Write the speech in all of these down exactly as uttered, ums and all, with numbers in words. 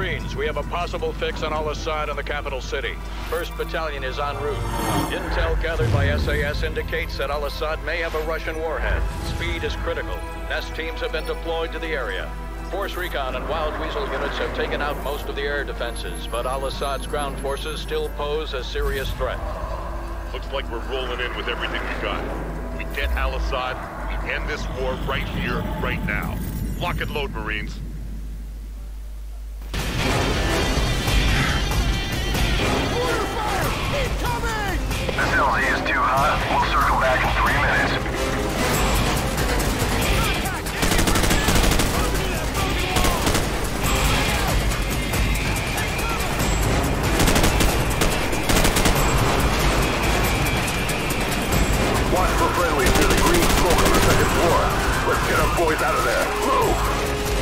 Marines, we have a possible fix on Al-Assad in the capital city. First Battalion is en route. Intel gathered by S A S indicates that Al-Assad may have a Russian warhead. Speed is critical. Nest teams have been deployed to the area. Force Recon and Wild Weasel units have taken out most of the air defenses, but Al-Assad's ground forces still pose a serious threat. Looks like we're rolling in with everything we got. We get Al-Assad, we end this war right here, right now. Lock and load, Marines. This L Z is too hot. We'll circle back in three minutes. Watch for friendlies near the green smoke on the second floor. Let's get our boys out of there. Move!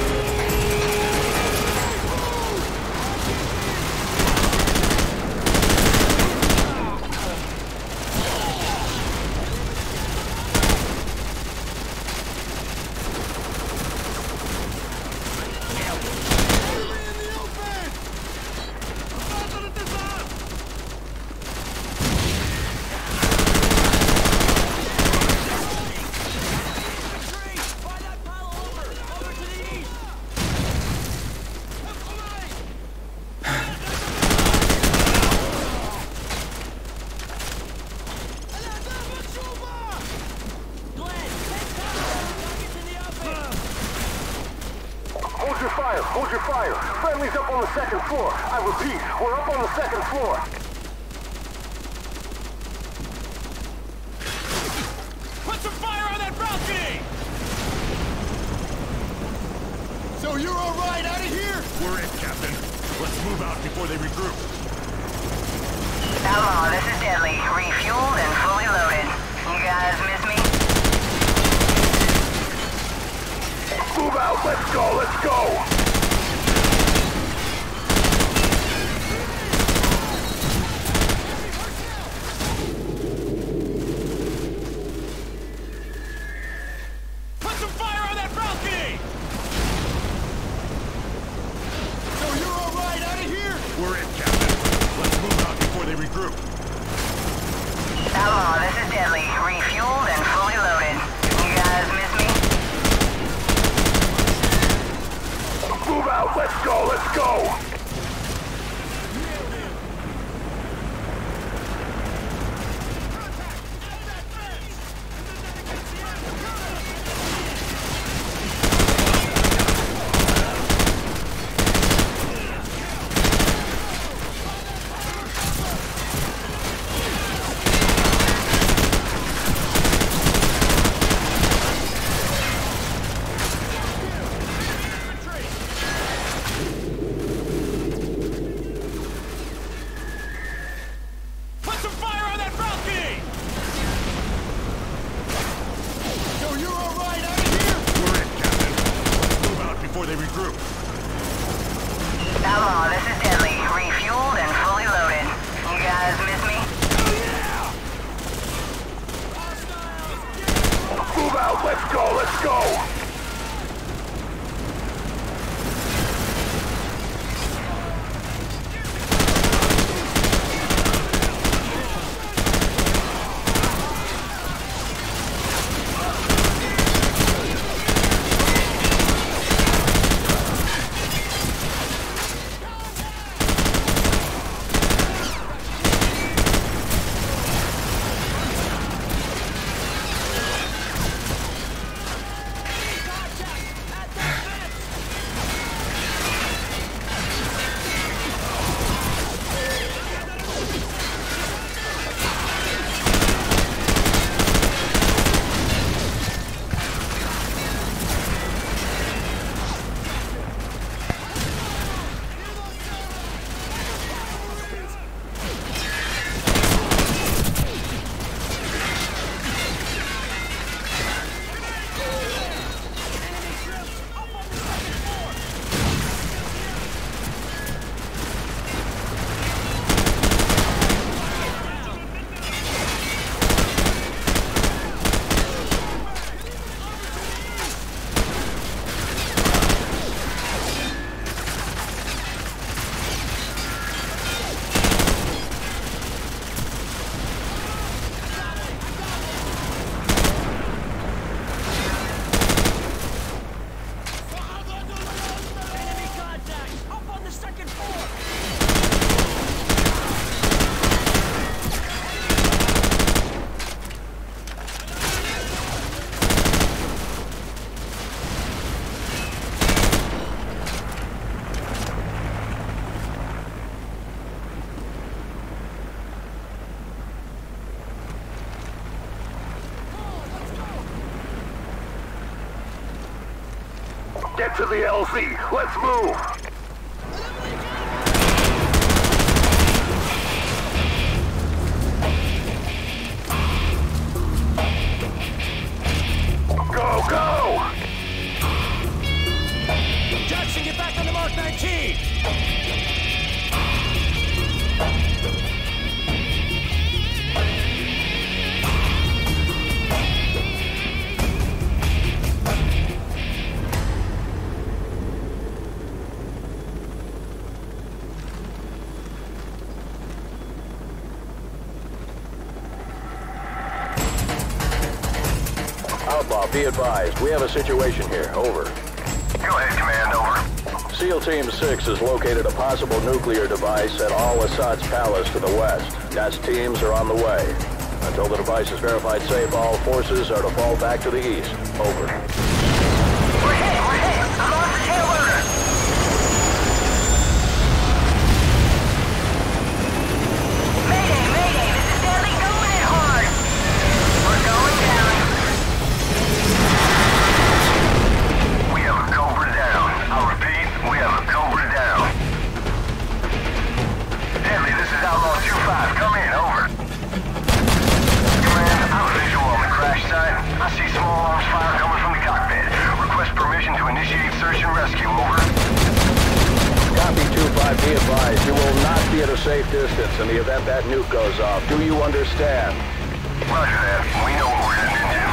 Hold your fire. Friendly's up on the second floor. I repeat, we're up on the second floor. Put some fire on that balcony! So you're all right out of here? We're in, Captain. Let's move out before they regroup. Outlaw, this is Deadly. Refueled and fully loaded. You guys miss me? Move out. Let's go. Let's go. We're in, Captain. Let's move out before they regroup. Outlaw, this is Deadly. Refueled and fully loaded. You guys miss me? Move out. Let's go. Let's go. Outlaw, this is Deadly. Refueled and fully loaded. You guys miss me? Move out. Let's go. Let's go. Get to the L Z. Let's move. Go, go! Jackson, get back on the Mark nineteen! Outlaw, be advised. We have a situation here. Over. Go ahead, Command, over. SEAL Team six has located a possible nuclear device at Al-Assad's palace to the west. Nest teams are on the way. Until the device is verified safe, all forces are to fall back to the east. Over. We're hit, we're hit! I'm off the tail loader! Mayday, mayday! This is Stanley going in hard! We're going down! We have a Cobra down. I'll repeat, we have a Cobra down. Deadly, this is Outlaw two five. Come in, over. Command, I'm visual on the crash site. I see small arms fire coming from the cockpit. Request permission to initiate search and rescue, over. Copy two five, be advised. You will not be at a safe distance in the event that nuke goes off. Do you understand? Roger that. We know what we're heading into.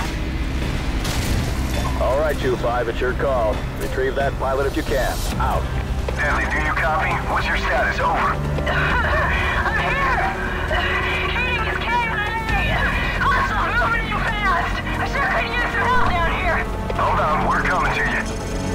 All right, two five, it's your call. Retrieve that pilot if you can. Out. Deadly, do you copy? What's your status? Over. I'm here! Shooting is K I A! Hostile moving in fast! I sure could use some help down here! Hold on, we're coming to you.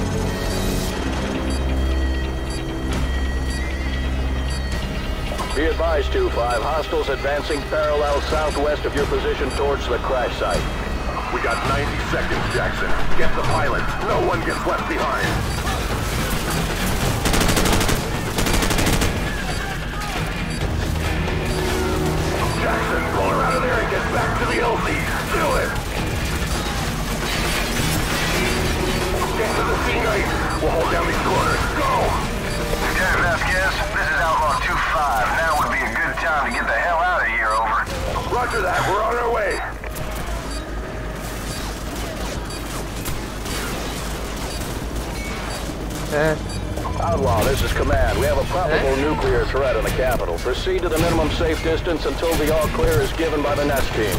Be advised, two five, hostiles advancing parallel southwest of your position towards the crash site. We got ninety seconds, Jackson. Get the pilot. No one gets left behind. Jackson, pull her out of there and get back to the L Z. Do it! Get to the scene eight. We'll hold down these corners. Go! Lieutenant Vasquez, this is Outlaw two five. Now would be a good time to get the hell out of here, over. Roger that. We're on our way. Outlaw, this is Command. We have a probable nuclear threat in the capital. Proceed to the minimum safe distance until the all clear is given by the Nest team.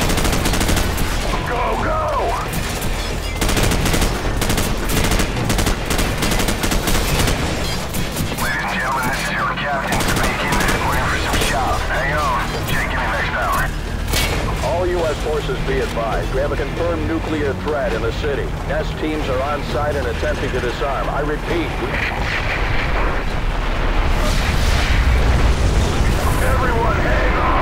Go, go! Ladies and gentlemen, this is your captain speaking. We're in for some shots. Hang on. Checking in next hour. All U S forces be advised. We have a confirmed nuclear threat in the city. Nest teams are on site and attempting to disarm. I repeat. Everyone, hang on!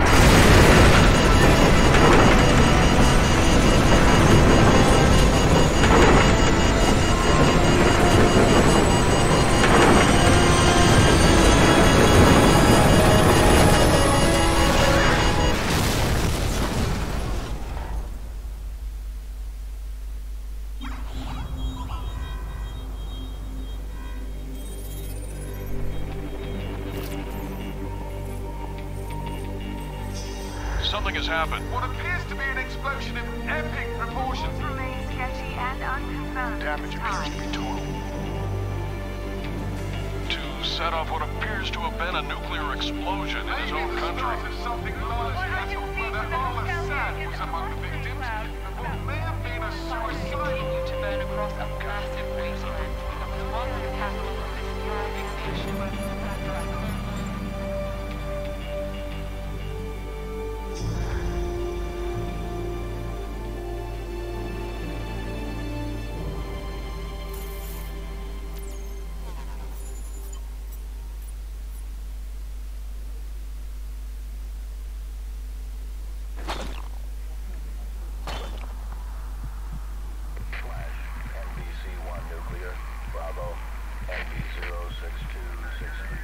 Something has happened. What appears to be an explosion of epic proportions. Remains sketchy and unconfirmed. Damage appears to be total. To set off what appears to have been a nuclear explosion in his own country. Something large, whether Al-Assad was among the victims, or may have been a suicide. To burn across a massive wasteland. That was one of the capital of this thriving nation. N B C one nuclear, Bravo, N B zero six two six three.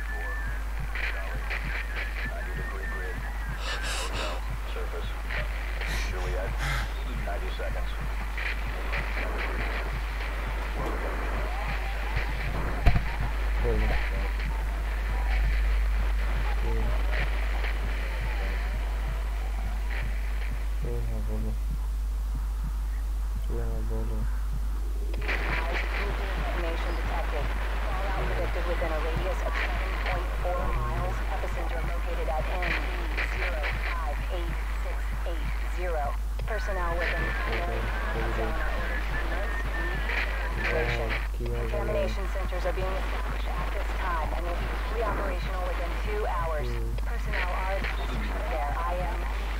detected within a radius of seven point four miles. Epicenter located at N zero five eight six eight zero. Personnel within the zone are ordered to commence immediate evacuation. Contamination centers are being established at this time and will be operational within two hours. Personnel are there. I am.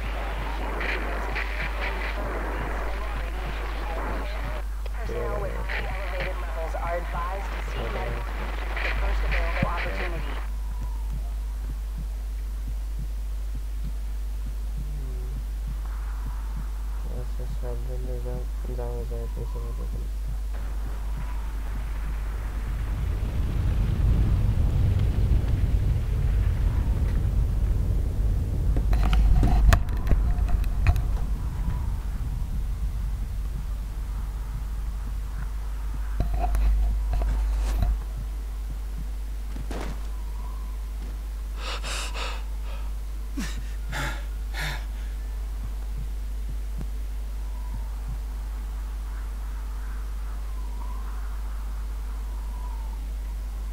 Personnel with highly elevated levels are advised to seek medical attention at the first available opportunity.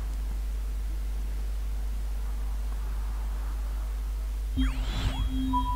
You